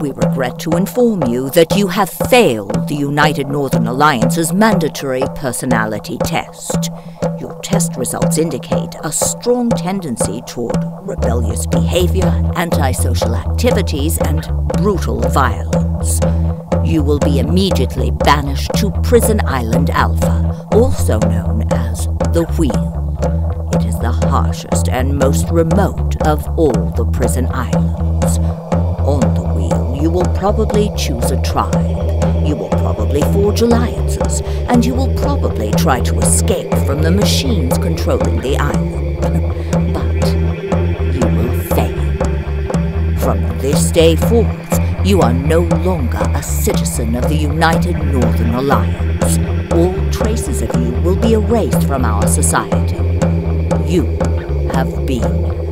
We regret to inform you that you have failed the United Northern Alliance's mandatory personality test. Your test results indicate a strong tendency toward rebellious behavior, antisocial activities, and brutal violence. You will be immediately banished to Prison Island Alpha, also known as the Wheel. It is the harshest and most remote of all the prison islands. On the Wheel, you will probably choose a tribe. You will probably forge alliances, and you will probably try to escape from the machines controlling the island. But you will fail. From this day forth, you are no longer a citizen of the United Northern Alliance. All traces of you will be erased from our society. You have been